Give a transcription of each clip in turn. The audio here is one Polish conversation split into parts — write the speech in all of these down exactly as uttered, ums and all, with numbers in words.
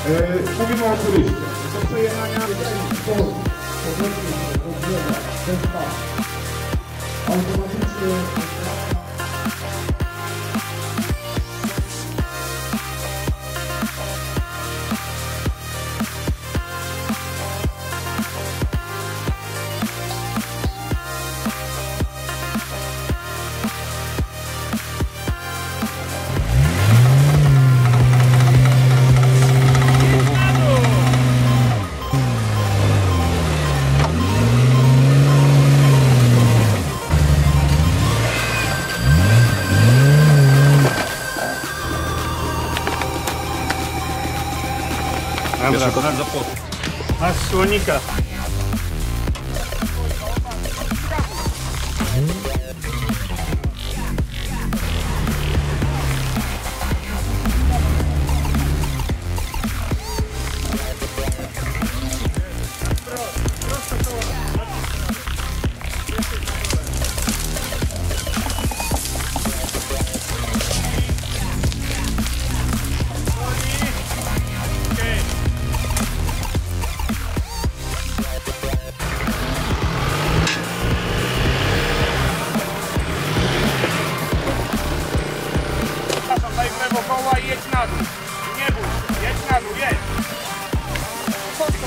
Mówimy o turyście. Do przejechania do powrotu od drzewa, bez pas. Automatycznie Dobra, bardzo pod. Masz słonika. Koła i jedź na dół. Nie bój, jedź na dół, jedź. Po co?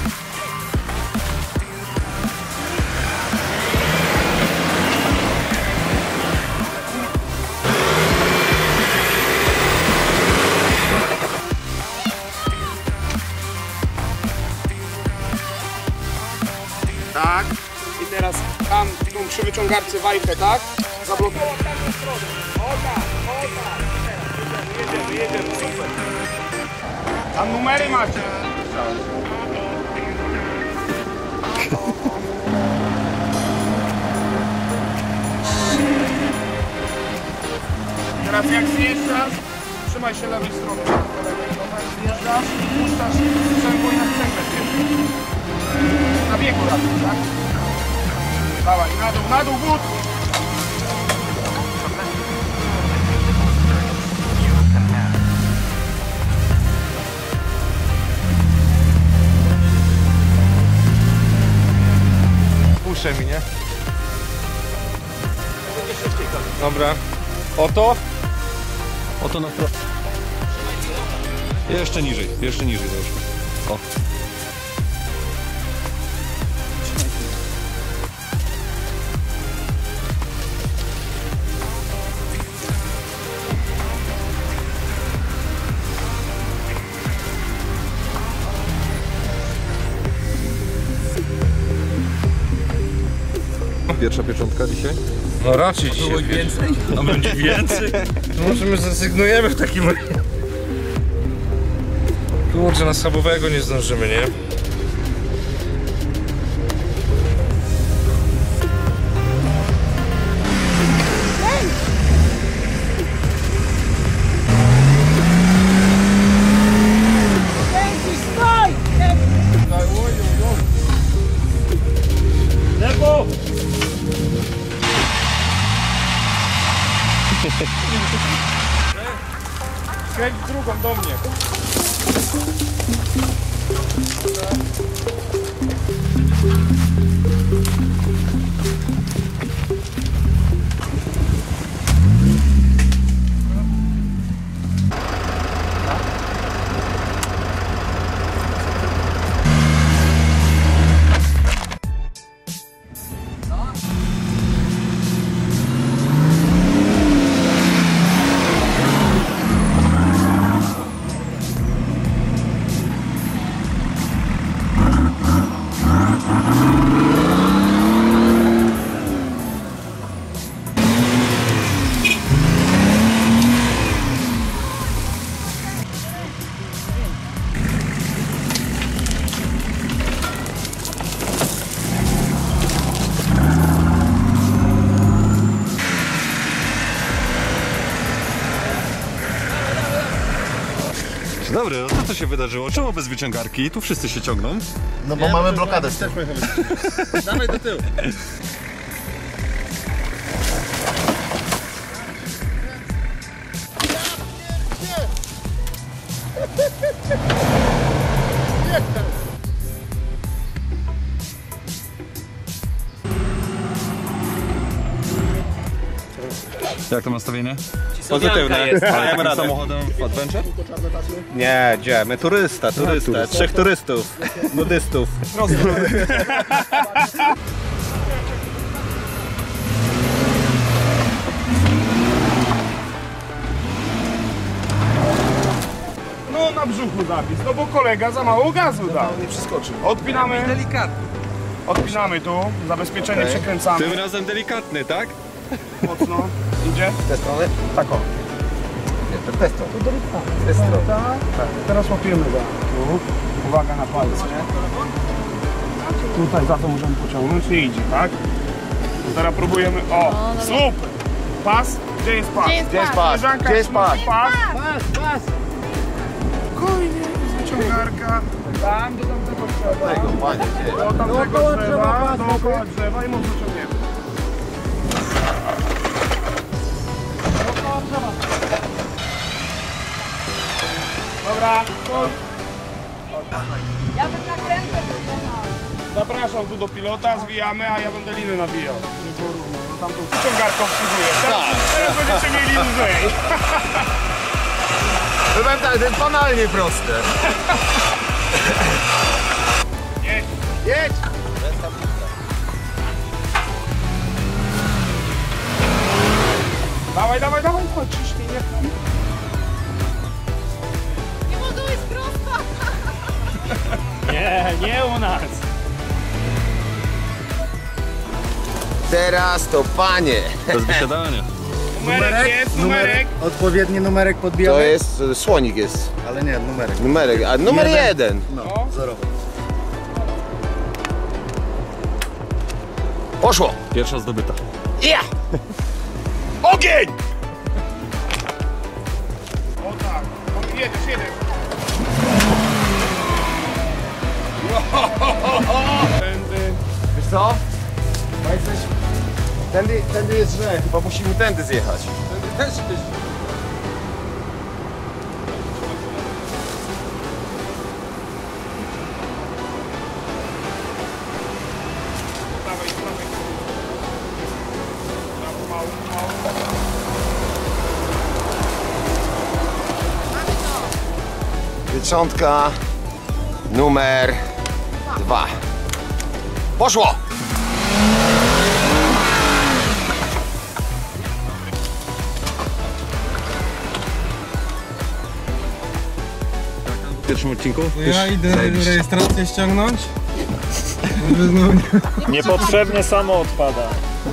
Tak. I teraz tam tą przy wyciągarce wajchę, tak? Zablokuj. O tak, o tak. Jedziemy, jedziemy, super. Tam numery macie. Teraz jak zjeżdżasz, trzymaj się lewej strony. Zjeżdżasz, puszczasz sprzęgło i na sprzęgle zjeżdżasz. Na biegu raczej, tak? Dawaj, na dół, na dół, wód. Puszczę mi, nie? Dobra. Oto? Oto na pro... Jeszcze niżej, jeszcze niżej załóżmy. O. Pierwsza pieczątka dzisiaj? No raczej dzisiaj. Było więcej? A będzie więcej? To może my zrezygnujemy w takim razie. Kurczę, na schabowego nie zdążymy, nie? Lewo! Kręć drugą do mnie. Dobry, no co to się wydarzyło? Czemu bez wyciągarki? Tu wszyscy się ciągną. No bo mamy blokadę. Dawaj do tyłu. Ha ha ha! Jak to nastawienie? Pozytywne. Ale Dajemy takim radę. samochodem w Adventure? Nie, gdzie? My turysta, turysta. Trzech turystów, nudystów. No na brzuchu zapis, no bo kolega za mało gazu dał. Nie przeskoczył. Odpinamy, Delikatny. odpinamy tu, zabezpieczenie Okej. przekręcamy Tym razem delikatny, tak? mocno. Idzie? Z tej strony? Tak o. Nie, to jest to. Z tej strony. Tak, teraz łapiemy go. Tu. Uwaga na palce. Tutaj za to możemy pociągnąć i idzie, tak? Teraz próbujemy, o, super! Pas? Gdzie jest pas? Gdzie jest Gdzie jest pas? pas? Koleżanka Gdzie jest pas? trzyma pas? Spokojnie, wyciągarka. Tam do tamtego drzewa. Tego, panie, gdzie? Do tamtego drzewa, dookoła drzewa i mocno ciągniemy. Dobra, chodź. Ja bym na krętę pojechał. Zapraszam tu do pilota, zwijamy, a ja będę liny nawijał. Nie było równo, no tam tą ściągarką wsłuchuję. Teraz, teraz będziecie mieli lżej. Powiem tak, to jest banalnie proste. Jedź. Jedź! Dawaj, dawaj, dawaj, chodź, ciśnij, nie. Nie budujesz prosto. Nie, nie u nas. Teraz to panie. To jest wysiadanie. Numerek jest, numerek. Odpowiedni numerek To podbijamy, jest, e, słonik jest. ale nie, numerek. Numerek, a numer Jeden. jeden. No, zerowy. Poszło! Pierwsza zdobyta. Ja! Ogień! O tak, no, jedziesz, jedziesz. Tędy. Wiesz co? Bo jesteś... Tędy, tędy jest źle, chyba musimy tędy zjechać. Tędy też jest... Dawaj, dawaj. Dawaj, mało, mało. Pieczątka numer dwa. Poszło! W pierwszym odcinku? Ja idę rejestrację ściągnąć. Niepotrzebnie samo odpada.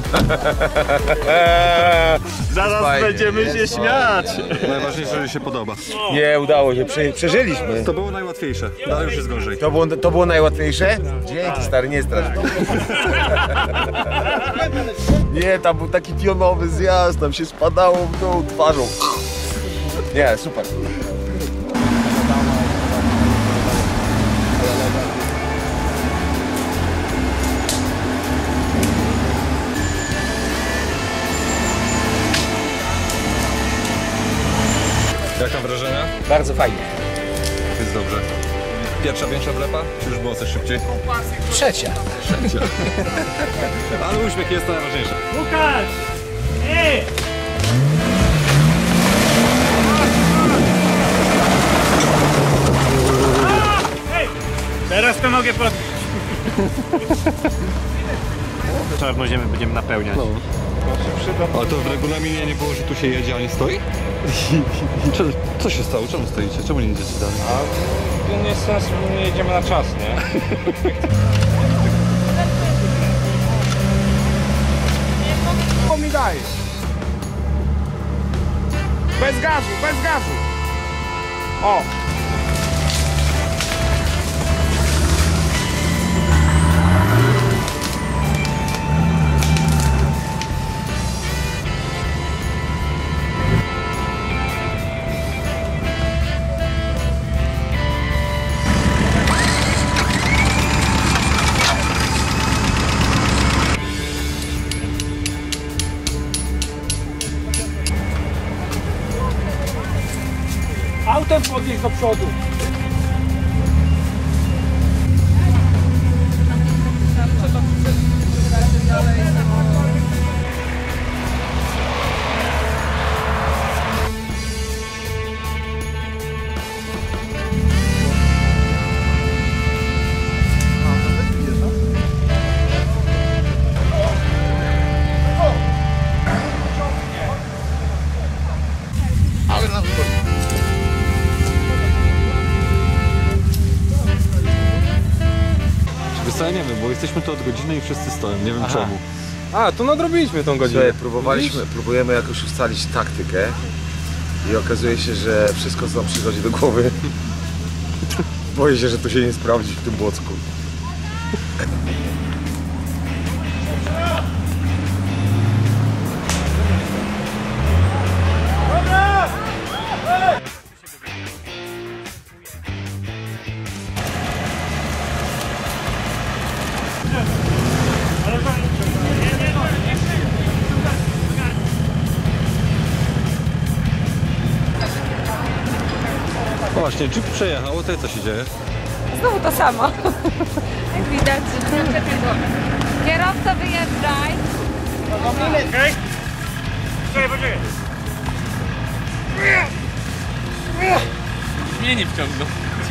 Zaraz Fajnie. będziemy się śmiać. Najważniejsze, że się podoba. Nie, udało się, Prze przeżyliśmy. To było najłatwiejsze. Dalej już jest gorzej. To było, to było najłatwiejsze? Dzięki stary, nie strasz. Nie, tam był taki pionowy zjazd, tam się spadało w dół twarzą. Nie, super. Jak tam wrażenia? Bardzo fajnie. Jest dobrze. Pierwsza większa wlepa? Czy już było coś szybciej? Trzecia. Trzecia. Ale uśmiech jest to najważniejsze. Łukasz! Ej! Teraz tę nogę pod... Czarną ziemię będziemy napełniać. No. Ale to w regulaminie nie było, że tu się jedzie, a nie stoi? Co, co się stało? Czemu stoicie? Czemu nie jedziecie dalej? To nie jest sens, bo nie jedziemy na czas, nie? Co mi dajesz? Bez gazu, bez gazu. O. Autem podnieść do przodu. jesteśmy tu od godziny i wszyscy stoją, nie wiem Aha. czemu. A, to nadrobiliśmy tą godzinę. Słuchaj, próbowaliśmy, próbujemy jakoś ustalić taktykę i okazuje się, że wszystko co nam przychodzi do głowy. Boję się, że to się nie sprawdzi w tym Błocku. Właśnie, jeep przejechał, tutaj co się dzieje? Znowu to samo. Jak widać, kierowca wyjeżdżaj. Okej? Czekaj, poczekaj. Mnie nie wciągnął.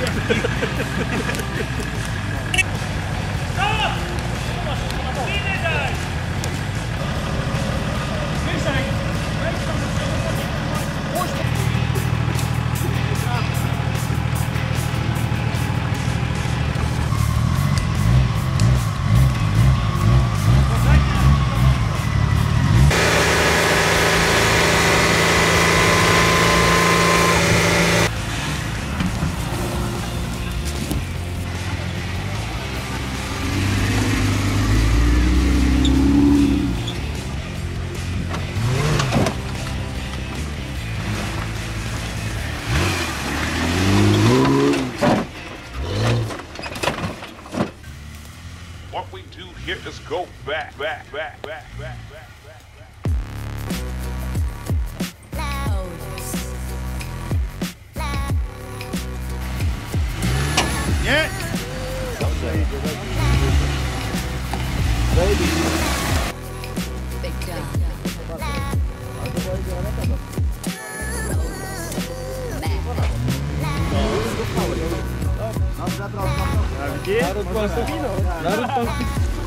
What we do here is go back, back, back, back, back, back, back, back. Nie! Naród polski. Naród polski.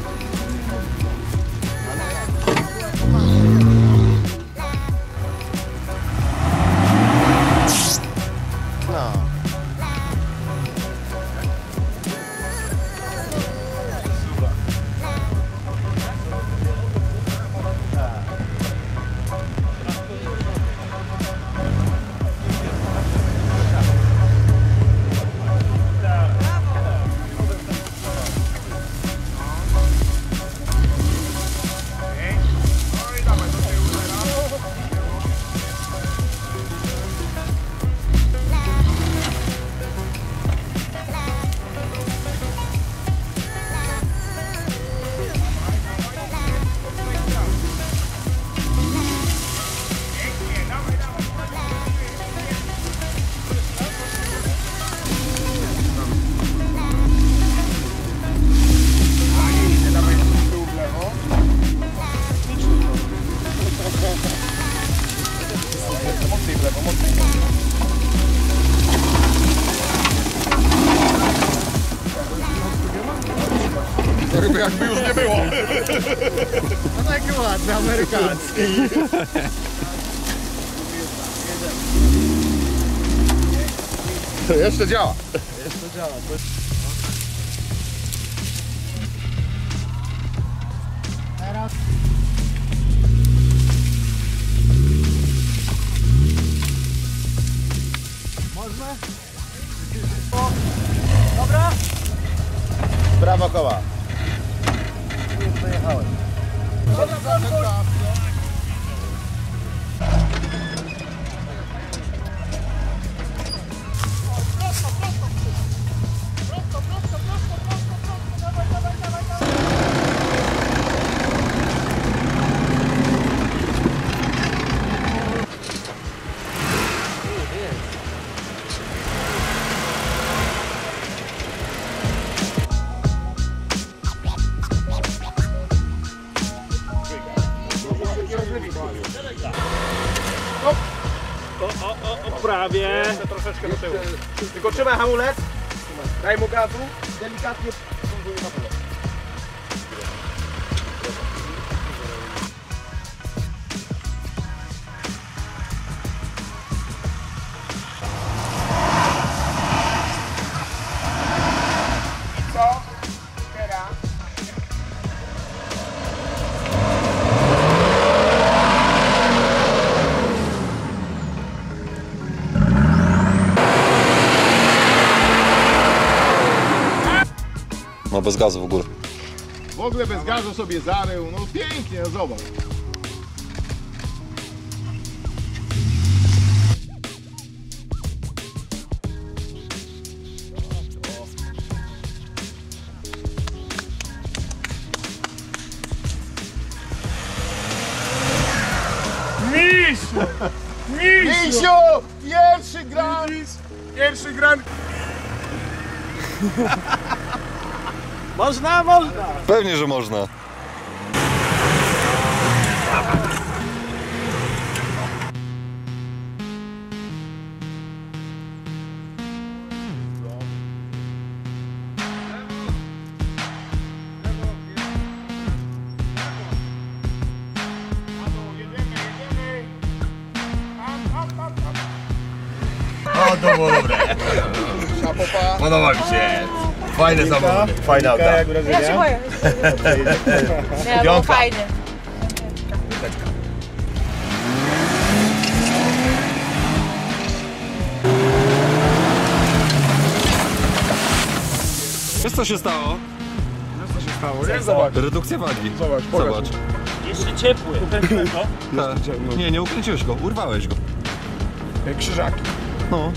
Ryby jakby już nie było. No taki ładny, amerykański. To jeszcze działa. Jeszcze działa. Teraz. Można? Dobra? Brawo koła. Już dojechałem. O, o, o, prawie. Jeszcze troszeczkę do tyłu. Tylko trzymaj hamulec. Daj mu gazu. Delikatnie. Co? Teraz. No bez gazu w ogóle. W ogóle bez gazu sobie zarył, no pięknie, no zobacz. Misiu! Misiu! Misiu! Pierwszy gran! Pierwszy gran! Można, można! Pewnie, że można. O, to było dobre. Podoba mi się. Fajne samochody, fajne auta. Ja się boję. Nie, było fajnie. Wiesz co się stało? Co się stało? Nie, zobacz. Redukcja wagi. Zobacz, pokaż. Zobacz. Jeszcze ciepły. Ukręciłem to? Tak. Nie, nie ukręciłeś go, urwałeś go. Jak krzyżaki. No.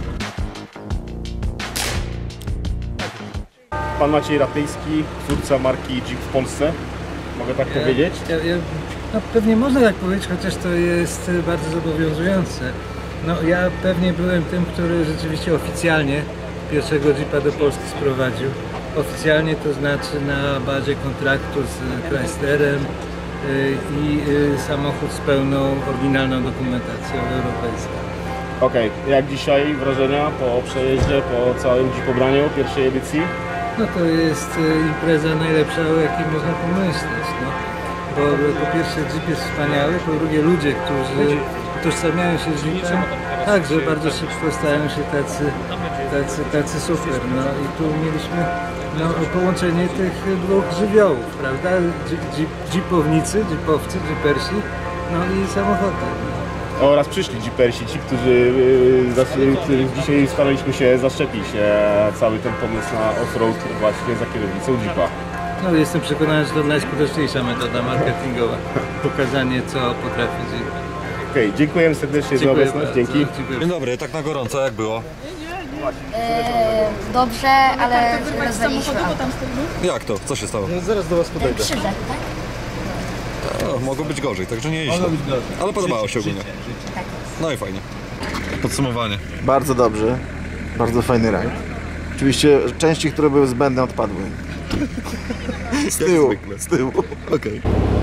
Pan Maciej Ratyński, twórca marki Jeep w Polsce. Mogę tak Ja- powiedzieć? Ja, ja, no pewnie można tak powiedzieć, chociaż to jest bardzo zobowiązujące. No ja pewnie byłem tym, który rzeczywiście oficjalnie pierwszego Jeepa do Polski sprowadził. Oficjalnie to znaczy na bazie kontraktu z Chryslerem y, i y, samochód z pełną oryginalną dokumentacją europejską. Okej, jak dzisiaj wrażenia po przejeździe, po całym Jeepobraniu pierwszej edycji? No to jest y, impreza najlepsza, o jakiej można pomyśleć. No. Bo po pierwsze Jeep jest wspaniały, po drugie ludzie, którzy utożsamiają się z Jeepem, także bardzo szybko stają się tacy, tacy, tacy super. No i tu mieliśmy no, połączenie tych dwóch żywiołów, prawda? Jeep, jeep, jeepownicy, jeepowcy, jeepersi, no i samochody. Oraz przyszli Jeepersi, ci, którzy, yy, za- których dzisiaj staraliśmy się zaszczepić e, cały ten pomysł na off-road właśnie za kierownicą Jeepa. No jestem przekonany, że to najskuteczniejsza metoda marketingowa. Pokazanie, co potrafi Jeep. Okej, dziękujemy serdecznie za obecność, dzięki. Dzień dobry, tak na gorąco, jak było? E, dobrze, ale rozwaliliśmy auto. Jak to? Co się stało? Zaraz do was podejdę. Krzyże, tak? No, mogło być gorzej, także nie jeźdź. Ale podobało się ogólnie. No i fajnie. Podsumowanie. Bardzo dobrze, bardzo fajny rajd. Oczywiście części, które były zbędne, odpadły. Z tyłu, z tyłu. Okej.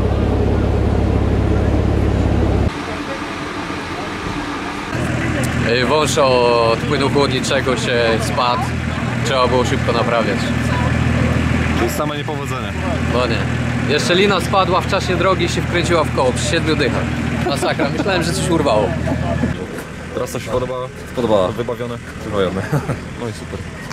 Wąż od płynu chłodniczego się spadł, trzeba było szybko naprawiać. Czyli same niepowodzenia. No nie. Jeszcze lina spadła w czasie drogi i się wkręciła w koło przy siedmiu dychach. Masakra, myślałem, że coś urwało. Teraz to się podoba? Podoba. Wybawione? Wybawione. No i super.